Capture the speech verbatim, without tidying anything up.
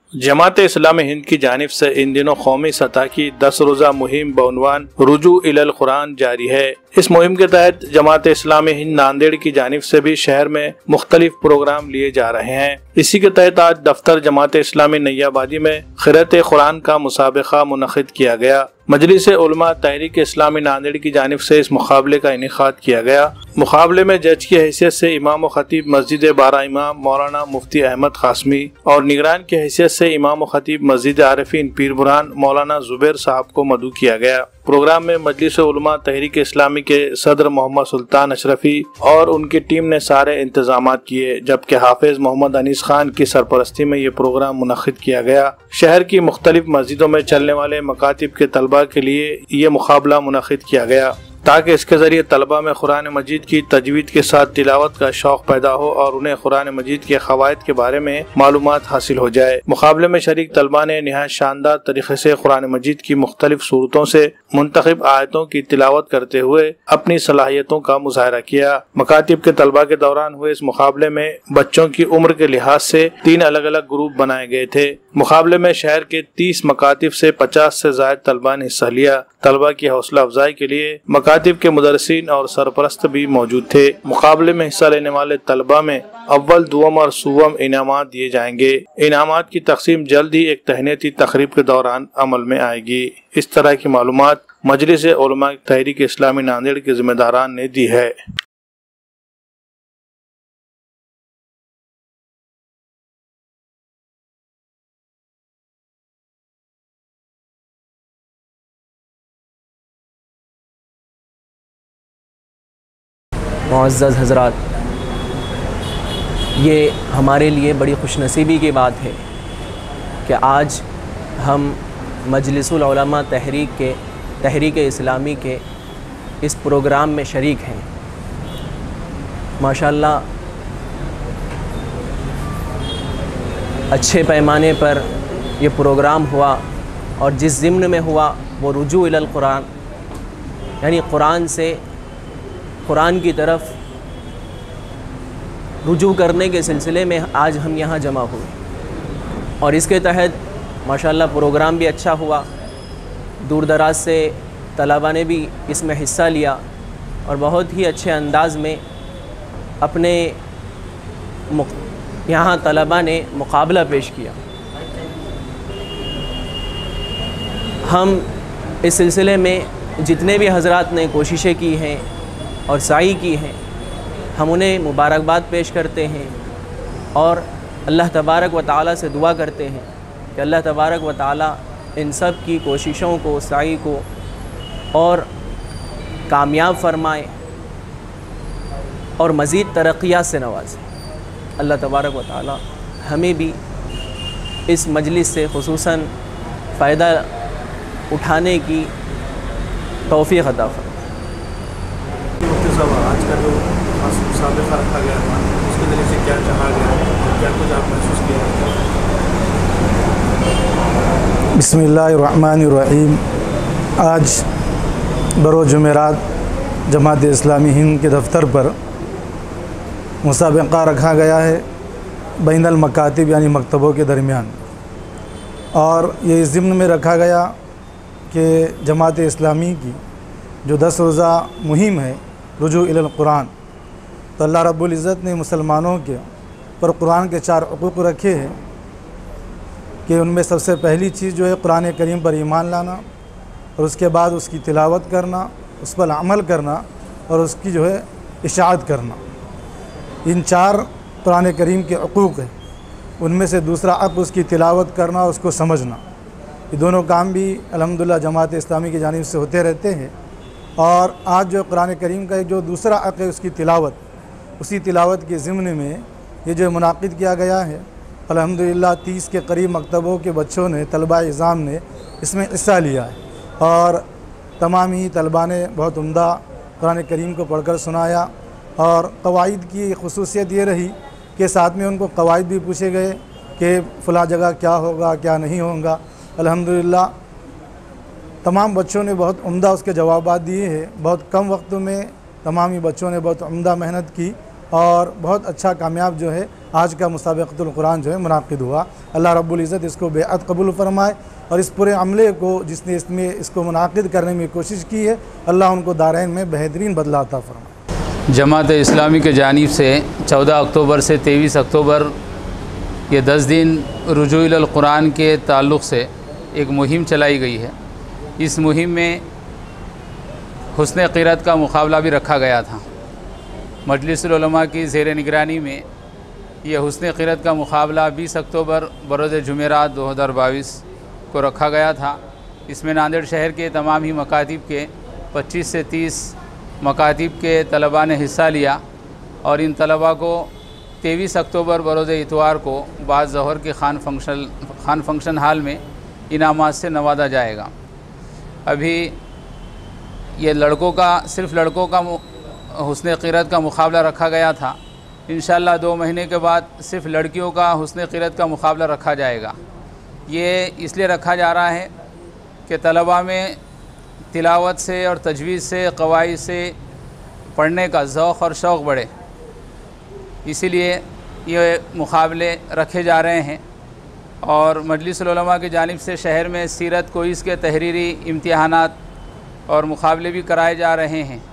जमात इस्लामी हिंद की जानिब से इन दिनों कौमी सतह की दस रोज़ा मुहिम बउनवान रुजू इलल कुरान जारी है। इस मुहिम के तहत जमात इस्लामी हिंद नांदेड़ की जानिब से भी शहर में मुख्तलिफ प्रोग्राम लिए जा रहे हैं। इसी के तहत आज दफ्तर जमात इस्लामी नैयाबादी में क़िरात कुरान का मुसाबिका मुनक़िद किया गया। मजलिस उलमा तहरीक इस्लामी नांदेड़ की जानिब से इस मुकाबले का इनेकाद किया गया। मुकाबले में जज की हैसियत से इमाम व खतीब मस्जिद बारा इमाम मौलाना मुफ्ती अहमद कासमी और निगरान की हैसियत से इमाम व खतीब मस्जिद आरिफीन पीर बुरहान मौलाना जुबैर साहब को मदऊ किया गया। प्रोग्राम में मजलिस उलमा तहरीक इस्लामी के सदर मोहम्मद सुल्तान अशरफी और उनकी टीम ने सारे इंतजाम किए, जबकि हाफिज मोहम्मद अनीस खान की सरपरस्ती में ये प्रोग्राम मुनक़िद किया गया। शहर की मुख्तलिफ मस्जिदों में चलने वाले मकातिब के तलबा के लिए ये मुकाबला मुनक़िद किया गया ताकि इसके जरिए तलबा में कुरान मजीद की तजवीद के साथ तिलावत का शौक पैदा हो और उन्हें कुरान मजीद के क़वाइद के बारे में मालूमात हासिल हो जाए। मुकाबले में शरीक तलबा ने निहायत शानदार तरीके से कुरान मजीद की मुख्तलिफ सूरतों से मुंतखब आयतों की तिलावत करते हुए अपनी सलाहियतों का मुजाहरा किया। मकातिब के तलबा के दौरान हुए इस मुकाबले में बच्चों की उम्र के लिहाज से तीन अलग अलग ग्रुप बनाए गए थे। मुकाबले में शहर के तीस मकातिब से पचास से ज्यादा तलबा ने हिस्सा लिया। तलबा की हौसला अफजाई के लिए मकातिब के मुदरसिन और सरपरस्त भी मौजूद थे। मुकाबले में हिस्सा लेने वाले तलबा में अव्वल, दुअम और सुवम इनामात दिए जाएंगे। इनामात की तकसीम जल्द ही एक तहनीती तकरीब के दौरान अमल में आएगी। इस तरह की मालूमात मजलिस उलमा तहरीक इस्लामी नांदेड़ के जिम्मेदारान ने दी है। मुअज़्ज़ज़ हज़रात, ये हमारे लिए बड़ी खुशनसीबी की बात है कि आज हम मजलिसुल उलमा तहरीक के तहरीक इस्लामी के इस प्रोग्राम में शरीक हैं। माशाअल्लाह अच्छे पैमाने पर ये प्रोग्राम हुआ और जिस ज़िम्न में हुआ वो रुजू इलल कुरान, यानी कुरान से कुरान की तरफ रुजू करने के सिलसिले में आज हम यहाँ जमा हुए और इसके तहत माशाअल्लाह प्रोग्राम भी अच्छा हुआ। दूर दराज से तलबा ने भी इसमें हिस्सा लिया और बहुत ही अच्छे अंदाज में अपने यहाँ तलबा ने मुकाबला पेश किया। हम इस सिलसिले में जितने भी हज़रात ने कोशिशें की हैं और साई की हैं, हम उन्हें मुबारकबाद पेश करते हैं और अल्लाह तबारक व तआला से दुआ करते हैं कि अल्लाह तबारक व तआला इन सब की कोशिशों को, साई को और कामयाब फरमाए और मज़ीद तरक्कियात से नवाजे। अल्लाह तबारक व तआला हमें भी इस मजलिस से खुसूसन फ़ायदा उठाने की तौफ़ीक़ अता फरमाए। आज का जो मुसाबिका रखा गया था उसके ज़रिए से क्या चाहा गया और क्या कुछ आप महसूस किया? बिस्मिल्लाहिर्रहमानिर्रहीम। आज बरोज़ जुमेरात जमात इस्लामी हिंद के दफ्तर पर मुसाबिका रखा गया है बैनुल मकातिब यानी मकतबों के दरमियान, और ये इस ज़िम्न में रखा गया कि जमात इस्लामी की जो दस रोज़ा मुहिम है रुजू इलल कुरान, तो अल्लाह रब्बुल इज़्ज़त ने मुसलमानों के पर कुरान के चार हुकूक़ रखे हैं कि उनमें सबसे पहली चीज़ जो है कुरान करीम पर ईमान लाना और उसके बाद उसकी तिलावत करना, उस पर अमल करना और उसकी जो है इशाअत करना। इन चार कुरान करीम के हुकूक़ हैं, उनमें से दूसरा हक़ उसकी तिलावत करना, उसको समझना। ये दोनों काम भी अल्हम्दुलिल्लाह जमात इस्लामी की जानिब से होते रहते हैं। और आज जो कुरान करीम का जो दूसरा हक़ है उसकी तिलावत, उसी तिलावत के ज़िम्न में ये जो मुनाक़िद किया गया है, अल्हम्दुलिल्लाह तीस के करीब मकतबों के बच्चों ने, तलबा इज़ाम ने इसमें हिस्सा लिया है और तमाम ही तलबा ने बहुत उम्दा कुरान करीम को पढ़कर सुनाया। और क़वाइद की ख़ुसूसियत ये रही कि साथ में उनको क़वाइद भी पूछे गए कि फ़लाँ जगह क्या होगा, क्या नहीं होगा। अल्हम्दुलिल्लाह तमाम बच्चों ने बहुत उम्दा उसके जवाबात दिए हैं। बहुत कम वक्त में तमाम ही बच्चों ने बहुत उम्दा मेहनत की और बहुत अच्छा कामयाब जो है आज का मुसाबक़तुल कुरान जो है मुनाक़िद हुआ। अल्लाह रब्बुल इज़्ज़त इसको बेअद कबूल फरमाए और इस पूरे अमले को जिसने इसमें इसको मुनाक़िद करने में कोशिश की है, अल्लाह उनको दारैन में बेहतरीन बदला अता फरमाए। जमात इस्लामी के जानिब से चौदह अक्टूबर से तेईस अक्टूबर ये दस दिन रुजू इलल कुरान के ताल्लुक़ से एक मुहिम चलाई गई है। इस मुहिम में हुस्न क़िरात का मुकाबला भी रखा गया था। मजलिसुल उलमा की ज़ेर निगरानी में ये हुस्न क़िरात का मुकाबला बीस अक्टूबर बरोज़ जुमेरात दो हज़ार बाईस को रखा गया था। इसमें नांदेड़ शहर के तमाम ही मकातिब के पच्चीस से तीस मकातिब के तलबा ने हिस्सा लिया और इन तलबा को तेईस अक्टूबर बरोज़ इतवार को बाद ज़ोहर के Khan function Khan function hall में इनामात से नवाजा जाएगा। अभी ये लड़कों का सिर्फ़ लड़कों का हुस्न क़िरात का मुकाबला रखा गया था। इंशाअल्लाह दो महीने के बाद सिर्फ़ लड़कियों का हुस्न क़िरात का मुकाबला रखा जाएगा। ये इसलिए रखा जा रहा है कि तलबा में तिलावत से और तजवीज़ से क़वाइद से पढ़ने का ज़ौक़ और शौक़ बढ़े, इसीलिए ये मुकाबले रखे जा रहे हैं। और मजलिसुल उलमा की जानिब से शहर में सीरत कोइस के तहरीरी इम्तिहानात और मुकाबले भी कराए जा रहे हैं।